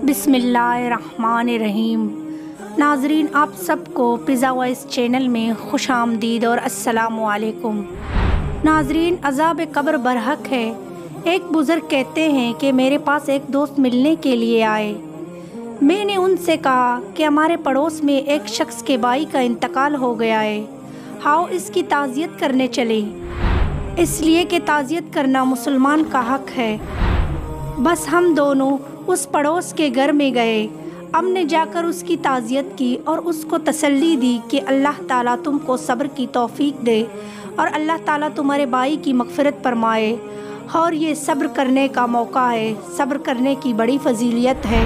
बिस्मिल्लाहिर्रहमानिर्रहीम। नाजरीन, आप सबको पिज़्ज़ा वॉइस चैनल में खुश आमदीद और अस्सलामु अलैकुम। नाजरीन, अज़ाब कब्र बरहक है। एक बुज़ुर्ग कहते हैं कि मेरे पास एक दोस्त मिलने के लिए आए। मैंने उनसे कहा कि हमारे पड़ोस में एक शख्स के भाई का इंतकाल हो गया है, आओ इसकी ताज़ियत करने चले, इसलिए कि ताज़ियत करना मुसलमान का हक़ है। बस हम दोनों उस पड़ोस के घर में गए। हमने जाकर उसकी ताज़ियत की और उसको तसल्ली दी कि अल्लाह ताला तुमको सब्र की तौफीक दे और अल्लाह ताला तुम्हारे भाई की मग़फ़िरत फरमाए, और ये सब्र करने का मौका है, सब्र करने की बड़ी फजीलियत है।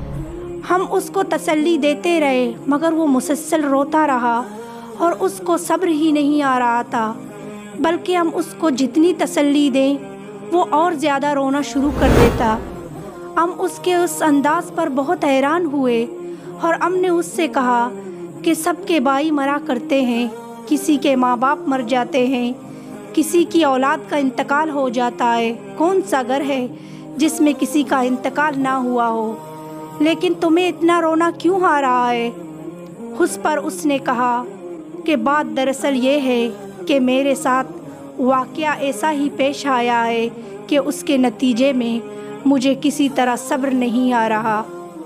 हम उसको तसल्ली देते रहे मगर वो मुसलसल रोता रहा और उसको सब्र ही नहीं आ रहा था, बल्कि हम उसको जितनी तसल्ली दें वो और ज़्यादा रोना शुरू कर देता। हम उसके उस अंदाज़ पर बहुत हैरान हुए और हमने उससे कहा कि सबके भाई मरा करते हैं, किसी के माँ बाप मर जाते हैं, किसी की औलाद का इंतकाल हो जाता है। कौन सा घर है जिसमें किसी का इंतकाल ना हुआ हो, लेकिन तुम्हें इतना रोना क्यों आ रहा है? उस पर उसने कहा कि बात दरअसल ये है कि मेरे साथ वाक़या ऐसा ही पेश आया है कि उसके नतीजे में मुझे किसी तरह सब्र नहीं आ रहा।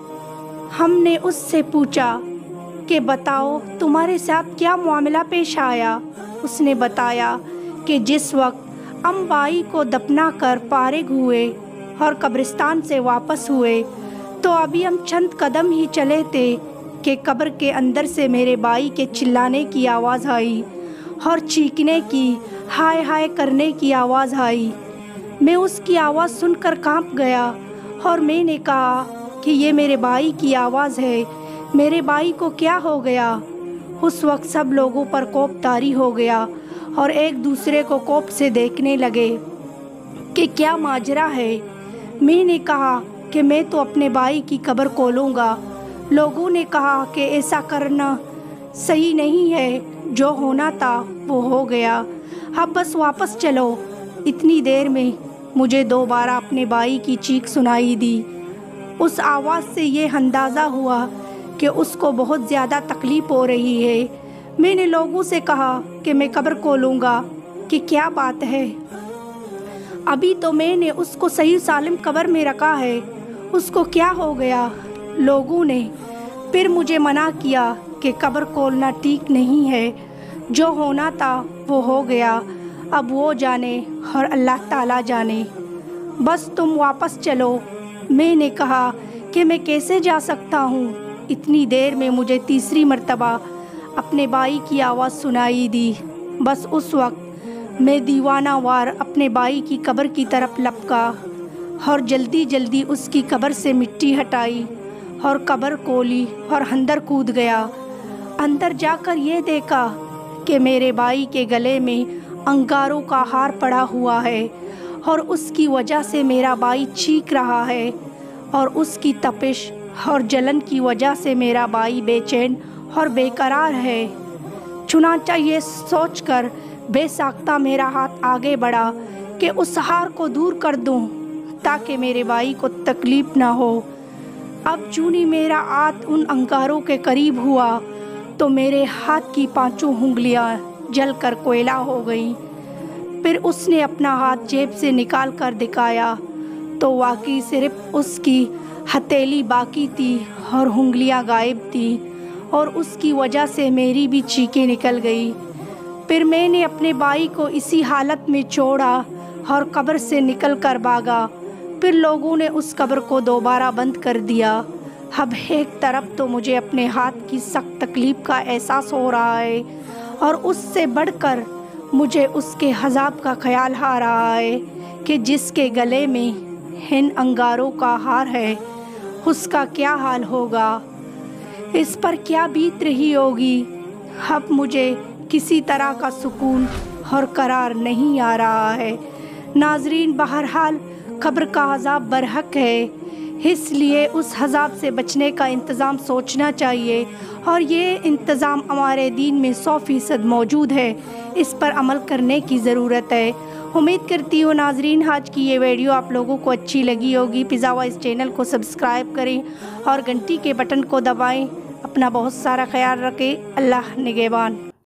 हमने उससे पूछा कि बताओ तुम्हारे साथ क्या मामला पेश आया। उसने बताया कि जिस वक्त हम भाई को दफना कर फारिग हुए और कब्रिस्तान से वापस हुए तो अभी हम चंद कदम ही चले थे कि कब्र के अंदर से मेरे भाई के चिल्लाने की आवाज़ आई और चीखने की, हाय हाय करने की आवाज़ आई। मैं उसकी आवाज़ सुनकर कांप गया और मैंने कहा कि ये मेरे भाई की आवाज़ है, मेरे भाई को क्या हो गया? उस वक्त सब लोगों पर कोप तारी हो गया और एक दूसरे को कोप से देखने लगे कि क्या माजरा है। मैंने कहा कि मैं तो अपने भाई की कब्र खोलूँगा। लोगों ने कहा कि ऐसा करना सही नहीं है, जो होना था वो हो गया, अब बस वापस चलो। इतनी देर में मुझे दोबारा अपने भाई की चीख सुनाई दी। उस आवाज़ से ये अंदाज़ा हुआ कि उसको बहुत ज़्यादा तकलीफ़ हो रही है। मैंने लोगों से कहा कि मैं कब्र खोलूँगा, कि क्या बात है, अभी तो मैंने उसको सही सालिम कब्र में रखा है, उसको क्या हो गया? लोगों ने फिर मुझे मना किया कि कब्र खोलना ठीक नहीं है, जो होना था वो हो गया, अब वो जाने और अल्लाह ताला जाने, बस तुम वापस चलो। मैंने कहा कि मैं कैसे जा सकता हूँ? इतनी देर में मुझे तीसरी मर्तबा अपने भाई की आवाज़ सुनाई दी। बस उस वक्त मैं दीवाना वार अपने भाई की कब्र की तरफ लपका और जल्दी जल्दी उसकी कब्र से मिट्टी हटाई और कब्र खोली और अंदर कूद गया। अंदर जाकर ये देखा कि मेरे भाई के गले में अंगारों का हार पड़ा हुआ है और उसकी वजह से मेरा भाई चीख रहा है और उसकी तपिश और जलन की वजह से मेरा भाई बेचैन और बेकरार है। चुनांचा ये सोचकर बेसाख्ता मेरा हाथ आगे बढ़ा कि उस हार को दूर कर दूं ताकि मेरे भाई को तकलीफ़ ना हो। अब चूनी मेरा हाथ उन अंगारों के करीब हुआ तो मेरे हाथ की पांचों उंगलियां जलकर कोयला हो गईं। फिर उसने अपना हाथ जेब से निकाल कर दिखाया तो वाकई सिर्फ उसकी हथेली बाकी थी और उंगलियां गायब थी, और उसकी वजह से मेरी भी चीखें निकल गई। फिर मैंने अपने भाई को इसी हालत में छोड़ा और कब्र से निकल कर भागा। फिर लोगों ने उस कब्र को दोबारा बंद कर दिया। अब एक तरफ तो मुझे अपने हाथ की सख्त तकलीफ़ का एहसास हो रहा है और उससे बढ़कर मुझे उसके अज़ाब का ख्याल आ रहा है कि जिसके गले में इन अंगारों का हार है उसका क्या हाल होगा, इस पर क्या बीत रही होगी। अब मुझे किसी तरह का सुकून और करार नहीं आ रहा है। नाजरीन, बहरहाल कब्र का अज़ाब बरहक है, इसलिए उस अज़ाब से बचने का इंतज़ाम सोचना चाहिए, और ये इंतज़ाम हमारे दीन में 100% मौजूद है। इस पर अमल करने की ज़रूरत है امید کرتی ہوں ناظرین آج کی یہ ویڈیو آپ لوگوں کو اچھی لگی ہوگی۔ فضا وائس چینل کو سبسکرائب کریں اور گھنٹی کے بٹن کو دبائیں۔ اپنا بہت سارا خیال رکھیں۔ اللہ نگہبان۔